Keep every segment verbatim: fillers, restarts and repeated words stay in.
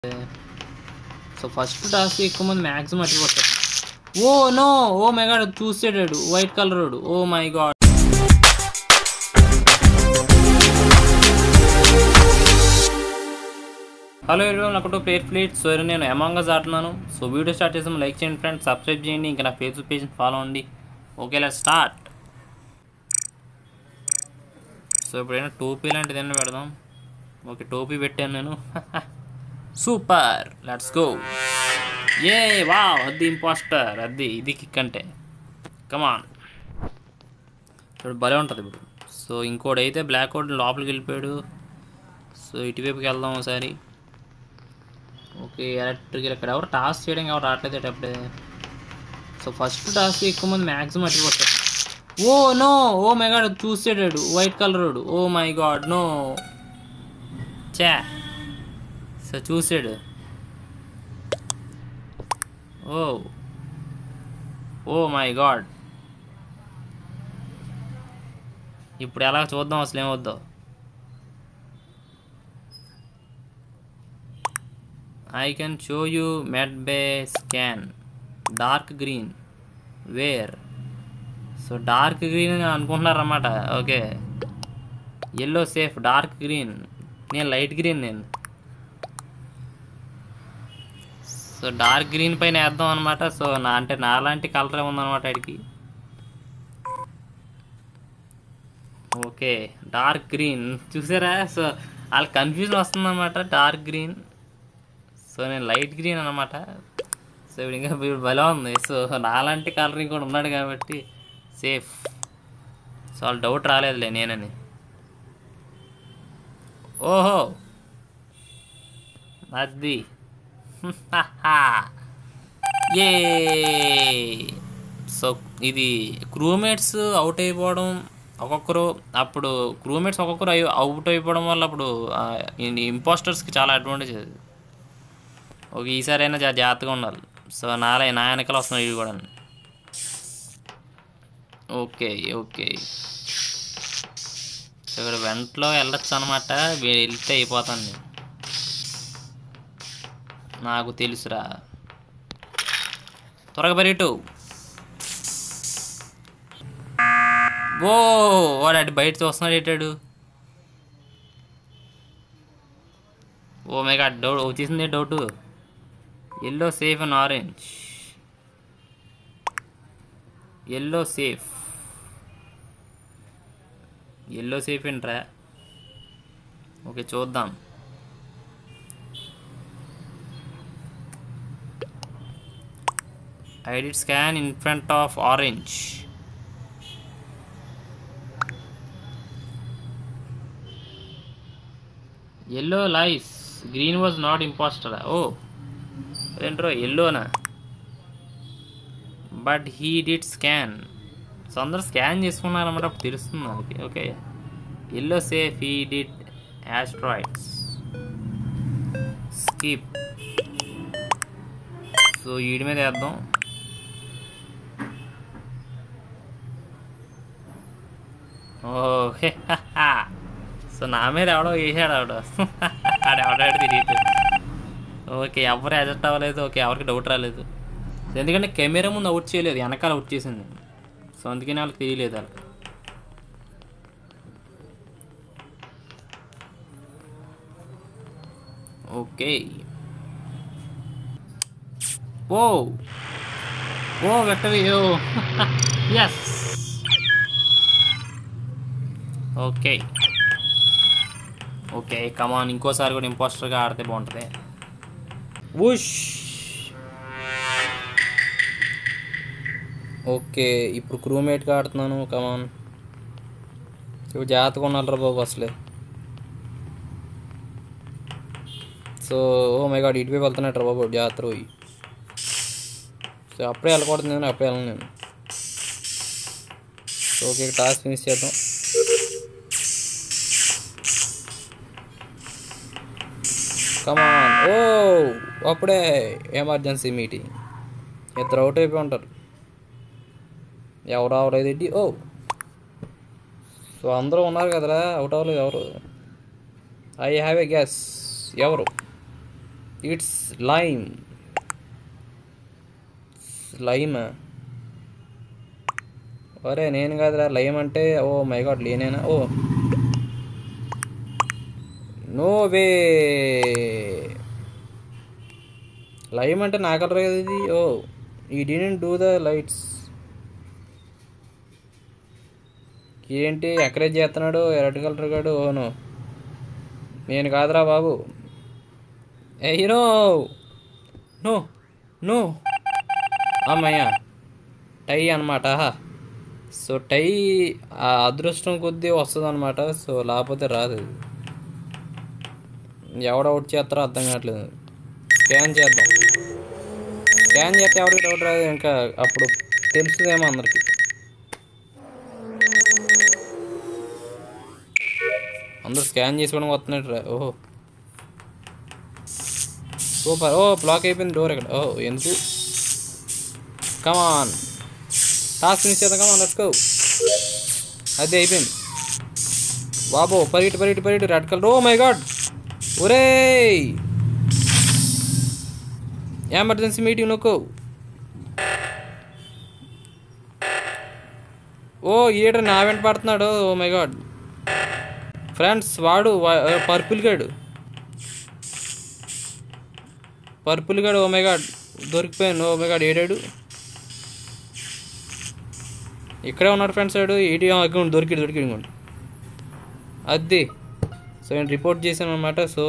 So first task ఎక్కువ మంది maximum అట్టిపోతారు. Oh no, oh my god, చూసేటాడు white colour. Oh my god. Hello everyone, welcome to plate fleet. So నేను Among Us ఆడుతున్నాను. So video start చేసాము. Like చేయండి friends, subscribe చేయండి, ఇంకా నా ఫేస్బుక్ పేజ్ ఫాలో అవ్వండి. Okay, let's start. సో ఇప్పుడైనా టోపీ లాంటిది ఏమైనా పెడదాం. ఓకే, టోపీ పెట్టాను నేను. Super, let's go. ఏ వావ్, అది ఇంపాస్టర్, అది ఇది కిక్ అంటే. కమాన్, ఇప్పుడు భలే ఉంటుంది ఇప్పుడు. సో ఇంకోటి అయితే బ్లాక్ అవుట్ లోపలికి వెళ్ళిపోయాడు. సో ఇటువైపుకి వెళ్దాం ఒకసారి. ఓకే, ఎలక్ట్రిక్ ఇక్కడ ఎవరు టాస్క్ చేయడానికి ఎవరు రావట్లేదు అప్పుడే. సో ఫస్ట్ టాస్క్ ఎక్కువ మంది మ్యాక్సిమం అట్టిపోతారు. Oh no, oh my god, చూసేటాడు white colour. Oh my god, no చా. సో చూసాడు. Oh oh my god. ఇప్పుడు ఎలా చూద్దాం అసలు ఏమవుద్దో. I can show you med bay scan dark green where. So dark green అనుకుంటున్నారన్నమాట. Okay, yellow safe, dark green, నేను లైట్ గ్రీన్. నేను సో డార్క్ గ్రీన్ పైన వేద్దాం అనమాట. సో నా అంటే నాలాంటి కలరే ఉందన్నమాట వాడికి. ఓకే, డార్క్ గ్రీన్ చూసారా. సో వాళ్ళకి కన్ఫ్యూజన్ వస్తుందన్నమాట, డార్క్ గ్రీన్. సో నేను లైట్ గ్రీన్ అనమాట. సో ఇప్పుడు ఇంకా ఇప్పుడు భలే ఉంది. సో నాలాంటి కలర్ కూడా ఉన్నాడు కాబట్టి సేఫ్. సో వాళ్ళు డౌట్ రాలేదులే నేనని. ఓహో, అది ఏ. సో ఇది క్రూమేట్స్ అవుట్ అయిపోవడం ఒక్కొక్కరు, అప్పుడు క్రూమేట్స్ ఒక్కొక్కరు అయి అవుట్ అయిపోవడం వల్ల అప్పుడు ఇంపోస్టర్స్కి చాలా అడ్వాంటేజ్ అది. ఓకే, ఈసారి అయినా చాలా జాగ్రత్తగా ఉండాలి. సో నాలే నా వెనకాల వస్తున్నాడు ఇవి కూడా. ఓకే ఓకే, సో ఇక్కడ వెంటలో వెళ్ళొచ్చు అనమాట. వెళ్తే అయిపోతాను నేను, నాకు తెలుసురా. త్వరగా పరిగెట్టు. ఓ వాడు అటు బయట చూస్తున్నాడు ఎట్టాడు. ఓ మై గాడ్, డౌట్ వచ్చేసింది doubt. Yellow safe and orange. Yellow safe, yellow safe ఏంట్రా. ఓకే చూద్దాం. I did scan in front of orange. Yellow lies, green was not imposter. Oh, entro yellow na, but he did scan. So అందరూ scan చేసుకున్నారు అన్నమాట, అప్పుడు తెలుస్తుంది మనకి. Okay, yellow safe, he did asteroids. Skip. So వీడి మీద వేద్దాం. Okay, so నా మీద ఎవడో వేసాడు ఆవిడ. ఆడెవడాడు తిరిగితే. ఓకే, ఎవరు అడ్జస్ట్ అవ్వలేదు. ఓకే, ఎవరికి డౌట్ రాలేదు. ఎందుకంటే కెమెరా ముందు అవుట్ చేయలేదు, వెనకాల అవుట్ చేసింది. సో అందుకని వాళ్ళకి తెలియలేదు వాళ్ళకి. Okay, oh oh victory. Oh yes. Okay okay, come on, ఇంకోసారి కూడా ఇంపోస్టర్గా ఆడితే బాగుంటుంది. ఉష్. ఓకే, ఇప్పుడు క్రూమేట్గా ఆడుతున్నాను. కమాన్, ఇప్పుడు జాగ్రత్తగా ఉన్నారా బాబు అసలే. సో ఓ మై గాడ్, ఇటువైపు వెళ్తున్నట్టు బాబు, జాగ్రత్త పోయి. సో అప్పుడే వెళ్ళకూడదు నేను, అప్పుడే వెళ్ళను నేను. ఓకే, టాస్క్ ఫినిష్ చేద్దాం. కమాన్. ఓ అప్పుడే ఎమర్జెన్సీ మీటింగ్. ఇద్దరు అవుట్ అయిపోయి ఉంటారు. ఎవరు అవలేదు. ఓ సో అందరూ ఉన్నారు కదరా, అవుట్ అవ్వలేదు ఎవరు. I have a guess. ఎవరు ఇట్స్ లైమ్. లైమ్ అరే నేను కాదురా లైమ్ అంటే. ఓ మై గాడ్ లేనేనా? Oh no way. లైమ్ అంటే నా కలర్ కదా ఇది. Oh he didn't do the lights. ఏంటి ఎంకరేజ్ చేస్తున్నాడు రెడ్ కలర్ గాడు. ఓను నేను కాదురా బాబు. ఏ హీరో నో నో. అమ్మయ్యా టై అనమాట. సో టై ఆ అదృష్టం కొద్దీ వస్తుంది అనమాట. సో లేకపోతే రాదు. ఎవడ అవుట్ చేస్తారో అర్థం కావట్లేదు. స్కాన్ చేద్దాం. స్కాన్ చేస్తే ఎవరికి డౌట్ రాదు. ఇంకా అప్పుడు తెలుస్తుందేమో అందరికి. అందరూ స్కాన్ చేసుకోవడం వస్తున్నట్టు రా. ఓహో సూపర్. ఓ బ్లాక్ అయిపోయింది డోర్ ఎక్కడ. ఓ ఎందుకు? కమాన్ టాస్క్ ఫినిష్ చేద్దాం. Come on let's go. అది అయిపోయింది బాబో. పరిగెట్టు పరిగెట్టు పరిగెట్టు. Red colour. Oh my god. ఒరే ఎమర్జెన్సీ మీటింగ్ నొక్కు. ఓ ఈడ నా వెంట పడుతున్నాడు. Oh my god friends. వాడు పర్పుల్ గాడు. పర్పుల్ గాడు. ఓ మై గాడ్ దొరికిపోయాను. ఓ మై గాడ్ ఏడాడు. ఇక్కడే ఉన్నాడు ఫ్రెండ్స్. వాడు ఏడి అకౌంట్ దొరికిడు దొరికిడు ఇంకోండి. అది సో నేను రిపోర్ట్ చేశాను అనమాట. సో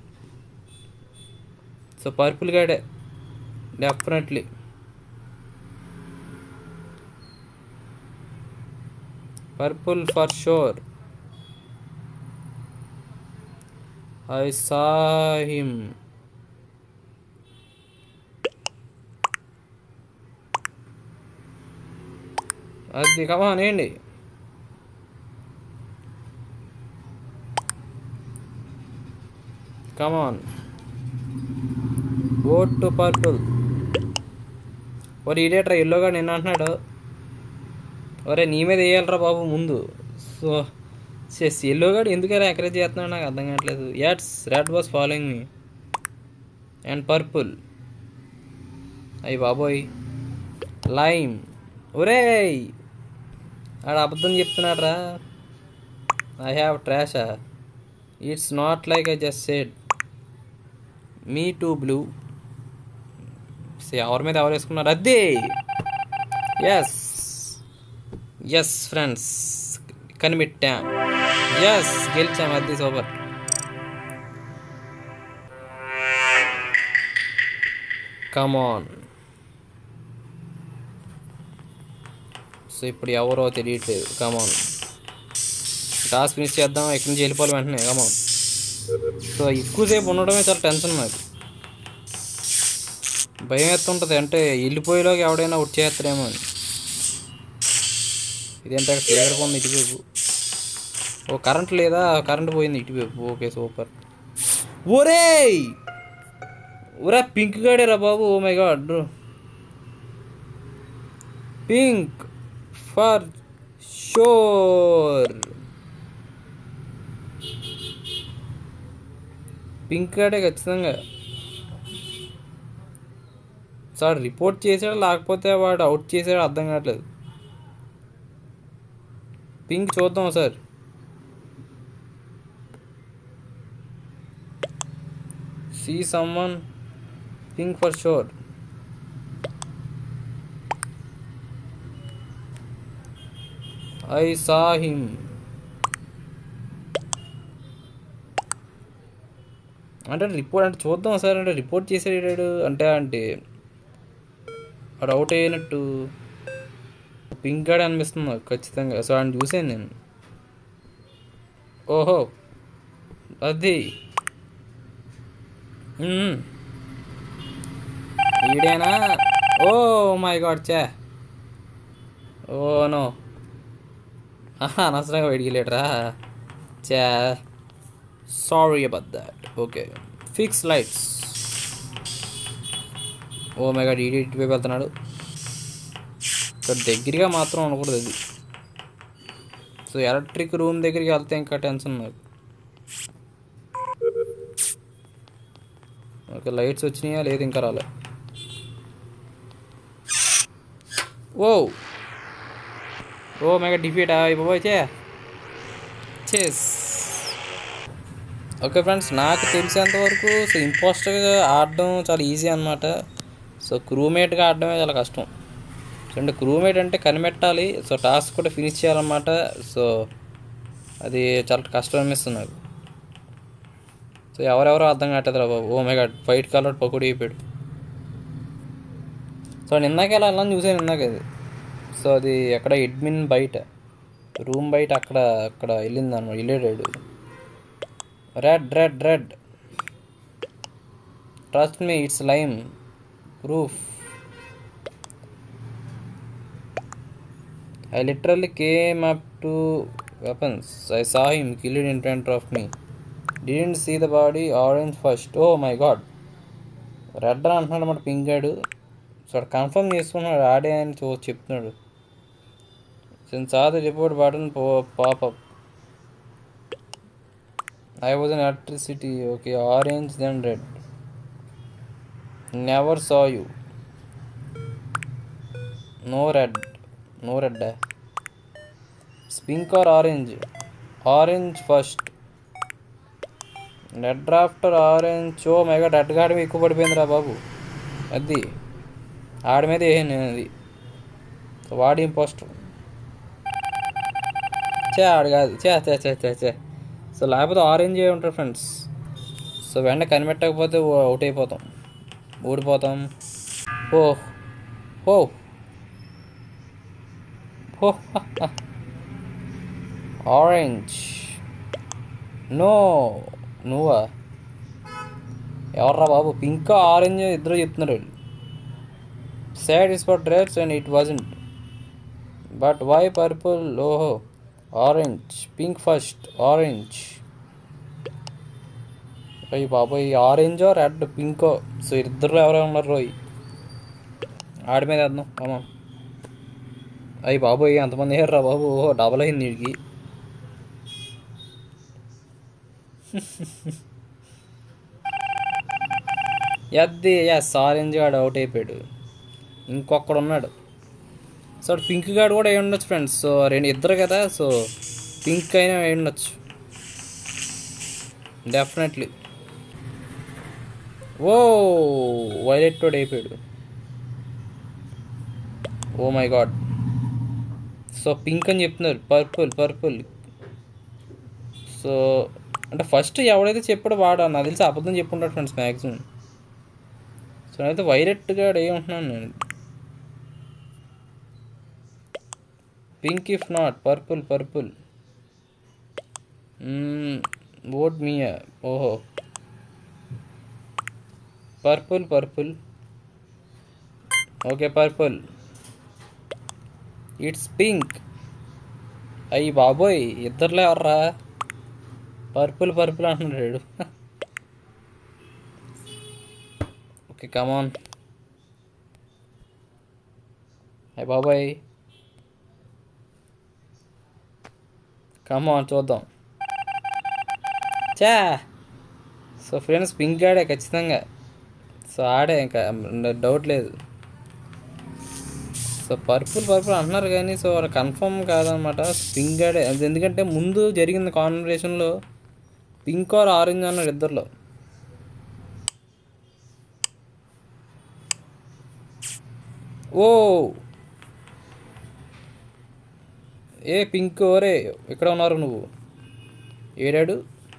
సో పర్పుల్ గాడే definitely. Purple for sure. I saw him. అది కమాన్ ఏంటి? Come on vote to purple. ఒరే ఇడేట్రా ఎల్లోగా నిన్న అంటున్నాడు. ఒరే నీ మీద వేయాలరా బాబు ముందు. సో చెస్ ఎల్లోగాడు ఎందుకైనా ఎంకరేజ్ చేస్తున్నాడు నాకు అర్థం కావట్లేదు. It's red was following me and purple. అయ్యి బాబోయ్ లైమ్. ఒరే ఆడ అబద్ధం చెప్తున్నాడు రా. I have trash. It's not like I just said. Me too blue. ఎవరి మీద ఎవరు వేసుకున్నారు? అదే ఎస్ ఎస్ ఫ్రెండ్స్ కనిపెట్టాం. ఎస్ గెలిచాం. అది సూపర్. కమాన్. సో ఇప్పుడు ఎవరో తెలియట్లేదు. కమాన్ టాస్క్ ఫినిష్ చేద్దాం. ఎక్కడి నుంచి వెళ్ళిపోవాలి వెంటనే. కమాన్. సో ఎక్కువసేపు ఉండడమే చాలా టెన్షన్ నాకు. భయం ఎత్తుంటుంది. అంటే వెళ్ళిపోయేలోకి ఎవడైనా అవుట్ చేస్తారేమో అని. ఇదేంటే ఫేవర్ ఉంది ఇటువైపు. ఓ కరెంట్ లేదా? కరెంట్ పోయింది ఇటువైపు. Okay super. ఒరే ఒరే పింక్ గాడేరా బాబు. Oh my god. Pink for sure. Pink గాడే ఖచ్చితంగా. సార్ రిపోర్ట్ చేసాడు లేకపోతే వాడు అవుట్ చేసాడు అర్థం కావట్లేదు. పింక్ చూద్దాం sir. See someone pink for sure. I saw him. అంటే రిపోర్ట్ అంటే చూద్దాం సార్. అంటే రిపోర్ట్ చేసాడు అంటే అంటే వాడు అవుట్ అయినట్టు పింక్ గాడే అనిపిస్తుంది నాకు ఖచ్చితంగా. సో అని చూసాను నేను. ఓహో అది ఈడేనా? ఓ మై గాడ్ చే. ఓ నో అనవసరంగా వెడిగిలేటరా చే. Sorry about that. Okay fix lights. Oh my god ఈడి ఇటువైపు వెళ్తున్నాడు. ఇక్కడ దగ్గరగా మాత్రం అనకూడదు అది. సో ఎలక్ట్రిక్ రూమ్ దగ్గరికి వెళ్తే ఇంకా టెన్షన్ నాకు. ఓకే లైట్స్ వచ్చినాయా లేదు ఇంకా రాలే. ఓ ఓ మెగా డిఫీట్ అయిపోయి చే చేస్. ఓకే ఫ్రెండ్స్, నాకు తెలిసేంత వరకు సో ఇంపోస్టర్గా ఆడడం చాలా ఈజీ అనమాట. సో క్రూమేట్గా ఆడడమే చాలా కష్టం. సో అంటే క్రూమేట్ అంటే కనిపెట్టాలి, సో టాస్క్ కూడా ఫినిష్ చేయాలన్నమాట. సో అది చాలా కష్టం అనిపిస్తుంది నాకు. సో ఎవరెవరో అర్థం కావట్లేదురా బాబు. Oh my god, white colour పకోడీ అయిపోయాడు. సో నిన్నాక ఎలా వెళ్ళాలని చూసాను నిన్నాక అది. సో అది ఎక్కడ అడ్మిన్ బయట రూమ్ బయట అక్కడ అక్కడ వెళ్ళింది అన్నమాట, వెళ్ళాడు. Red red red trust me it's lime proof. I literally came up to weapons. I saw him killed in front of me. Didn't see the body. Orange first. Oh my god. Red అని అంటున్నాడు అన్నమాట pink గాడు. So confirm చేసుకున్నాడు ఆడే అని చూ చెప్తున్నాడు. Since are the report button pop up. I was in electricity. Okay, orange then red. Never saw you. No red. No red. Pink or orange? Orange first. Red after orange. Oh my god, red గాడి ఎక్కువ పడిపోయిందిరా బాబు. అది ఆడి మీద వేసాను నేను అది. So వాడి impostor చే ఆడు కాదు చే చే చే చే చే సో లేకపోతే ఆరెంజ్ ఏ ఉంటారు ఫ్రెండ్స్. సో వెంట కనిపెట్టకపోతే అవుట్ అయిపోతాం, ఓడిపోతాం. ఓ ఓ ఆరెంజ్. నో నువ్వా ఎవర్రా బాబు? పింక్ ఆరెంజ్ ఇద్దరు చెప్తున్నారు. Sad is for reds and it wasn't. But why purple? ఓహో ఆరెంజ్. Pink first, orange. అయ్యి బాబోయ్, ఆరెంజో రెడ్ పింకో. సో ఇద్దరు ఎవరో ఉన్నారు రోయ్. ఆడి మీద వేద్దాం అమ్మా. అయ్యి బాబోయ్ ఎంతమంది వేయర్రా బాబు. ఓహో డబల్ అయింది వీడికి. ఎద్ది ఎస్ ఆరెంజ్ గాడు అవుట్ అయిపోయాడు. ఇంకొకడు ఉన్నాడు. సో పింక్ గాడు కూడా అయి ఉండొచ్చు ఫ్రెండ్స్. సో రెండు ఇద్దరు కదా, సో పింక్ అయినా అయి ఉండొచ్చు డెఫినెట్లీ. ఓ వైలెట్ కూడా అయిపోయాడు. Oh my god. So pink అని చెప్తున్నారు. Purple purple. సో అంటే ఫస్ట్ ఎవడైతే చెప్పాడో వాడు నాకు తెలిసి అబద్ధం చెప్పుంటాడు ఫ్రెండ్స్ మ్యాక్సిమం. సో అయితే వైలెట్గా ఏమంటున్నాను నేను. Pink if not purple purple. Vote మీయా. ఓహో purple purple. Okay purple. It's pink. అయ్యి బాబోయ్ ఇద్దరులే ఎవర్రా పర్పుల్ పర్పుల్ అంటున్నాడు. Okay come on. అయ్యి బాబోయ్ కమాన్ చూద్దాం. చా సో ఫ్రెండ్స్ పింక్ ఆడే ఖచ్చితంగా. సో ఆడే ఇంకా డౌట్ లేదు. సో పర్పుల్ పర్పుల్ అంటున్నారు కానీ సో కన్ఫర్మ్ కాదనమాట. పింక్ ఆడే ఎందుకంటే ముందు జరిగిన కాన్వర్సేషన్లో పింక్ ఆర్ ఆరెంజ్ అన్నారు ఇద్దరిలో. ఓ ఏ పింక్ ఓరే ఇక్కడ ఉన్నారు నువ్వు. ఏడాడు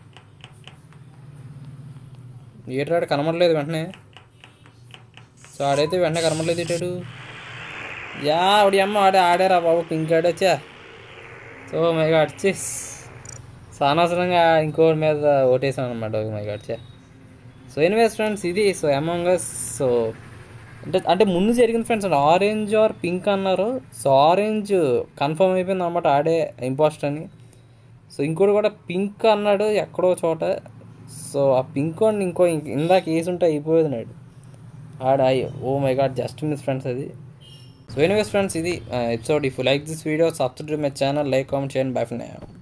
ఏడాడు కనబడలేదు వెంటనే. సో ఆడైతే వెంటనే కనబడలేదు ఏటాడు. యా ఆవిడ అమ్మ ఆడే ఆడారా బాబు పింక్ ఆడొచ్చా. సో మై గాడ్ చెస్. సో అనవసరంగా ఇంకోటి మీద ఓటేసాను అనమాట. మై గాడ్ చే. సో ఎనీవేస్ ఫ్రెండ్స్ ఇది సో అమాంగ్ అస్. సో అంటే అంటే ముందు జరిగింది ఫ్రెండ్స్ అంటే ఆరెంజ్ ఆర్ పింక్ అన్నారు. సో ఆరెంజ్ కన్ఫర్మ్ అయిపోయింది అనమాట ఆడే ఇంపోస్టర్ అని. సో ఇంకోటి కూడా పింక్ అన్నాడు ఎక్కడో చోట. సో ఆ పింక్ అని ఇంకో ఇందాక వేసి ఉంటే అయిపోయేది నాడు ఆడ. Oh my God just miss friends అది. సో ఎనీవేస్ ఫ్రెండ్స్ ఇది episode. If you like this video subscribe my channel, like comment చేయండి. Bye for now.